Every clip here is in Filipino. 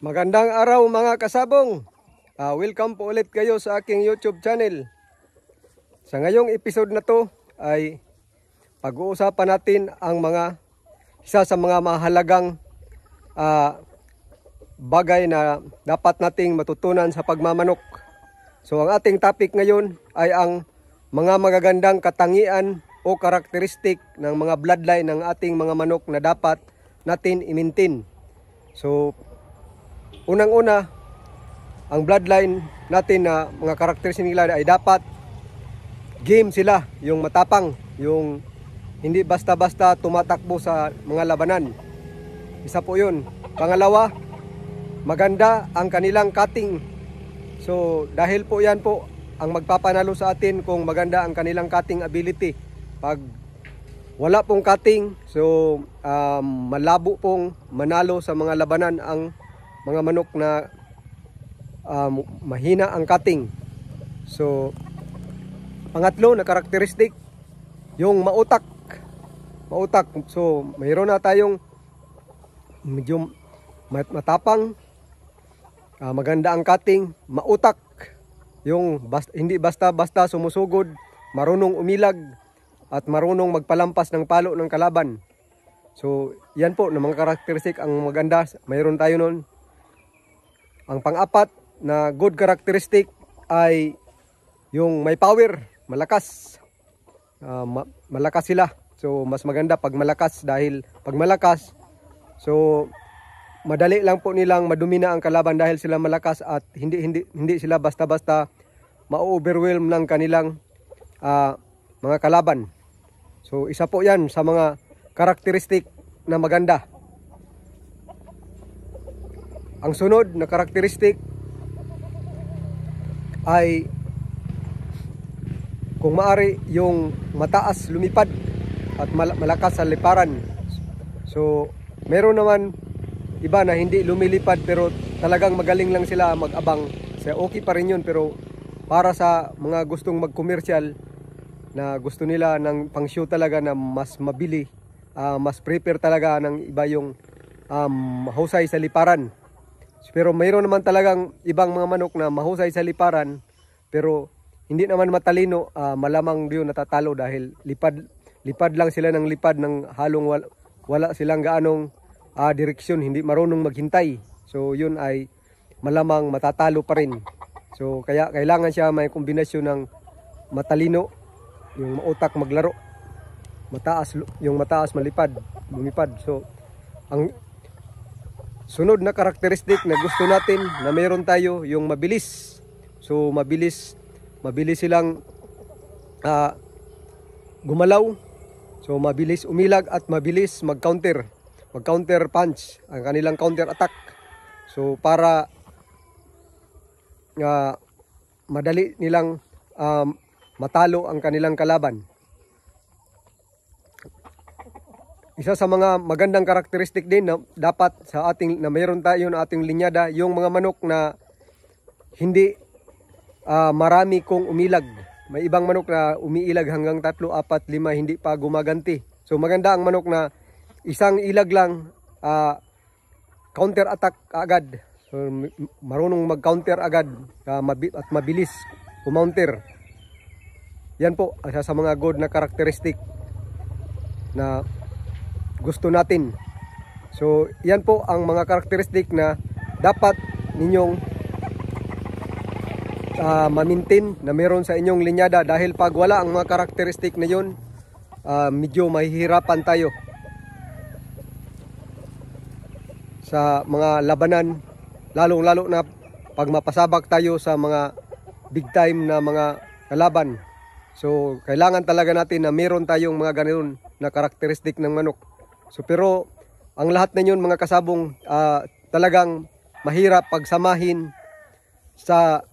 Magandang araw mga kasabong. Welcome po ulit kayo sa aking YouTube channel. Sa ngayong episode na to ay pag-uusapan natin ang isa sa mga mahalagang bagay na dapat nating matutunan sa pagmamanok. So ang ating topic ngayon ay ang mga magagandang katangian o karakteristik ng mga bloodline ng ating mga manok na dapat natin i-maintain. So unang-una, ang bloodline natin na mga karakteristik nila ay dapat game sila, yung matapang, yung hindi basta-basta tumatakbo sa mga labanan. Isa po yun. Pangalawa, maganda ang kanilang cutting. So dahil po yan po ang magpapanalo sa atin kung maganda ang kanilang cutting ability. Pag wala pong cutting, so malabo pong manalo sa mga labanan ang mga manok na mahina ang cutting. So pangatlo na karakteristik, yung mautak. So mayroon na tayong medyo matapang, maganda ang cutting, mautak, yung hindi basta-basta sumusugod, marunong umilag at marunong magpalampas ng palo ng kalaban. So yan po na mga karakteristik ang maganda, mayroon tayo nun. Ang pang-apat na good characteristic ay yung may power, malakas. Malakas sila. So mas maganda pag malakas, dahil pag malakas, so madali lang po nilang madumina ang kalaban dahil sila malakas at hindi sila basta-basta ma-overwhelm ng kanilang mga kalaban. So isa po 'yan sa mga karakteristik na maganda. Ang sunod na karakteristik ay kung maari yung mataas lumipad at malakas sa liparan. So meron naman iba na hindi lumilipad pero talagang magaling lang sila mag-abang. So okay pa rin yun, pero para sa mga gustong mag-commercial na gusto nila ng pang-show talaga na mas mabili, mas prepare talaga ng iba yung mahusay sa liparan. Pero mayroon naman talagang ibang mga manok na mahusay sa liparan pero hindi naman matalino, malamang yun natatalo dahil lipad lang sila ng lipad ng halong wala silang gaanong direksyon, hindi marunong maghintay. So yun ay malamang matatalo pa rin. So kaya kailangan siya may kombinasyon ng matalino, yung mautak maglaro, yung mataas lumipad. So ang sunod na karakteristik na gusto natin na meron tayo, yung mabilis. So mabilis silang gumalaw. So mabilis umilag at mabilis mag-counter punch, ang kanilang counter attack. So para madali nilang matalo ang kanilang kalaban. Isa sa mga magandang karakteristik din na dapat sa ating na mayroon tayo na ating linyada, yung mga manok na hindi marami kong umilag. May ibang manok na umiilag hanggang 3, 4, 5, hindi pa gumaganti. So maganda ang manok na isang ilag lang, counter attack agad. So marunong mag-counter agad at mabilis kumounter. Yan po isa sa mga good na karakteristik na gusto natin. So yan po ang mga karakteristik na dapat ninyong ma-maintain na meron sa inyong linyada, dahil pag wala ang mga karakteristik na yun, medyo mahihirapan tayo sa mga labanan, lalong-lalo na pag mapasabak tayo sa mga big time na mga kalaban. So kailangan talaga natin na meron tayong mga ganoon na karakteristik ng manok. So pero ang lahat na yun mga kasabong, talagang mahirap pagsamahin sa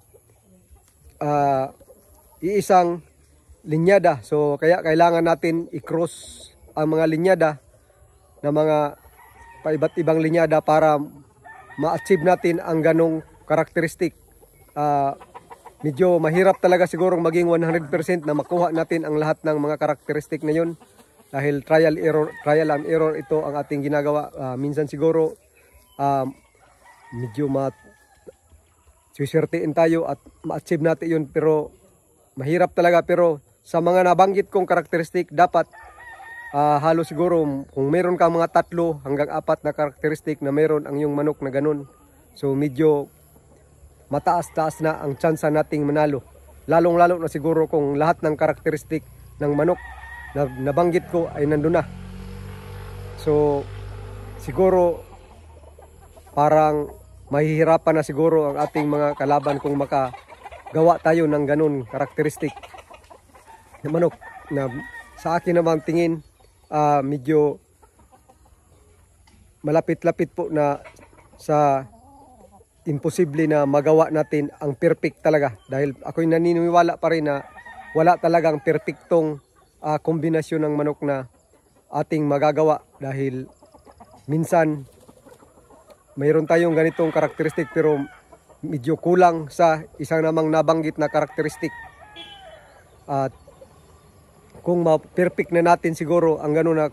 iisang linyada. So kaya kailangan natin i-cross ang mga linyada na mga paiba't ibang linyada para ma-achieve natin ang ganong karakteristik. Medyo mahirap talaga siguro maging 100% na makuha natin ang lahat ng mga karakteristik na yun. Dahil trial and error ito ang ating ginagawa. Minsan siguro medyo suswertein tayo at ma-achieve natin yun, pero mahirap talaga. Pero sa mga nabanggit kong karakteristik, dapat halos siguro kung meron ka mga 3 hanggang 4 na karakteristik na meron ang yung manok na ganun, so medyo mataas-taas na ang tsansa nating manalo. Lalong-lalo na siguro kung lahat ng karakteristik ng manok na nabanggit ko ay nandun na. So siguro parang mahihirapan na siguro ang ating mga kalaban kung makagawa tayo ng ganun karakteristik na manok, na sa akin naman tingin medyo malapit-lapit po na sa imposible na magawa natin ang perfect talaga, dahil ako'y naniniwala pa rin na wala talagang perfectong kombinasyon ng manok na ating magagawa, dahil minsan mayroon tayong ganitong karakteristik pero medyo kulang sa isang namang nabanggit na karakteristik. At kung ma-perfect na natin siguro ang gano'n na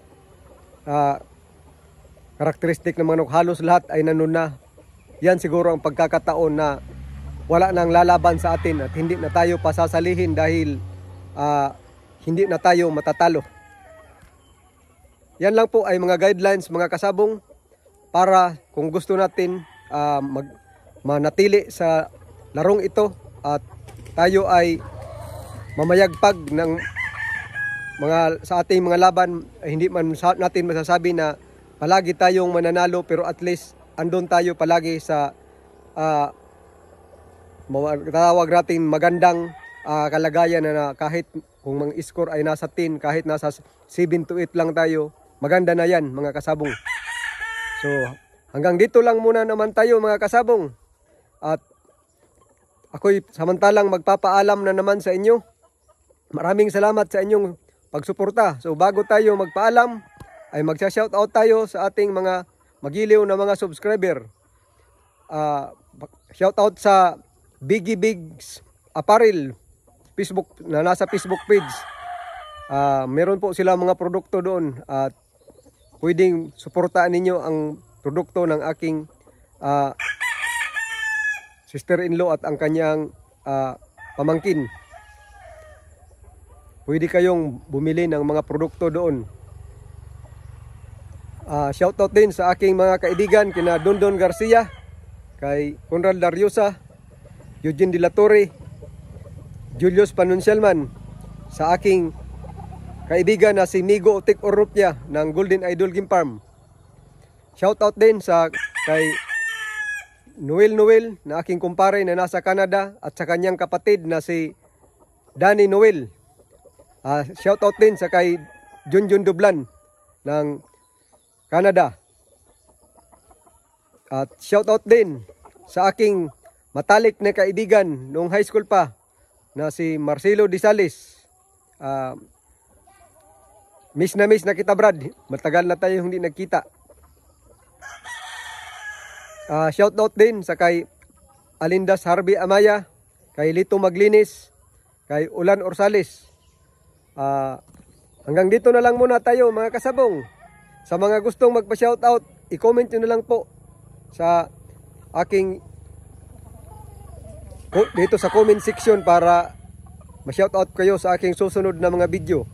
karakteristik ng manok, halos lahat ay nandun na. Yan siguro ang pagkakataon na wala nang lalaban sa atin at hindi na tayo pasasalihin dahil hindi na tayo matatalo. Yan lang po ay mga guidelines mga kasabong, para kung gusto natin manatili sa larong ito at tayo ay mamayagpag ng sa ating mga laban, hindi man natin masasabi na palagi tayong mananalo, pero at least andun tayo palagi sa tawag natin magandang kalagayan na kahit kung mga score ay nasa 10, kahit nasa 7 to 8 lang tayo, maganda na yan mga kasabong. So hanggang dito lang muna naman tayo mga kasabong, at ako'y samantalang magpapaalam na naman sa inyo. Maraming salamat sa inyong pagsuporta. So bago tayo magpaalam ay magsha-shoutout tayo sa ating mga magiliw na mga subscriber. Shoutout sa Biggie Bigs Apparel Facebook, na nasa Facebook page. Meron po sila mga produkto doon at pwedeng suportaan ninyo ang produkto ng aking sister-in-law at ang kanyang pamangkin. Pwede kayong bumili ng mga produkto doon. Shoutout din sa aking mga kaibigan, kina Dondon Garcia, kay Conrad Dariosa, Eugene De La Torre, Julius Panuncialman, sa aking kaibigan na si Migo Otik Orrupia ng Golden Idol Game Farm. Shoutout din sa kay Noel na aking kumpare na nasa Canada, at sa kanyang kapatid na si Danny Noel. Shoutout din sa kay Junjun Dublan ng Canada. At shoutout din sa aking matalik na kaibigan noong high school pa na si Marcelo Disales. Miss na kita, Brad. Matagal na tayo hindi nagkita. Shoutout din sa kay Alindas Harvey Amaya, kay Lito Maglinis, kay Ulan Orsales. Hanggang dito na lang muna tayo mga kasabong. Sa mga gustong magpa-shoutout, i-comment nyo na lang po sa aking dito sa comment section para ma-shoutout kayo sa aking susunod na mga video.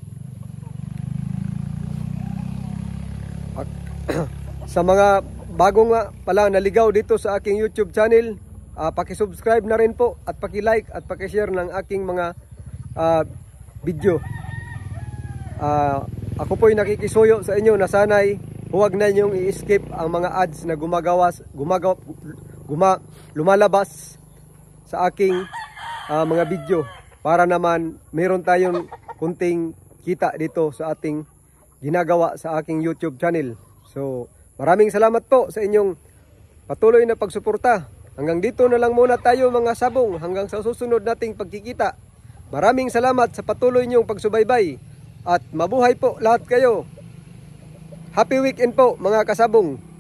Sa mga bagong pala naligaw dito sa aking YouTube channel, paki-subscribe na rin po at paki-like at paki-share ng aking mga video. Ako po'y nakikisuyo sa inyo na sana'y huwag na ninyong i-skip ang mga ads na lumalabas sa aking mga video, para naman meron tayong kunting kita dito sa ating ginagawa sa aking YouTube channel. So maraming salamat po sa inyong patuloy na pagsuporta. Hanggang dito na lang muna tayo mga sabong, hanggang sa susunod nating pagkikita. Maraming salamat sa patuloy niyong pagsubaybay at mabuhay po lahat kayo. Happy weekend po mga kasabong.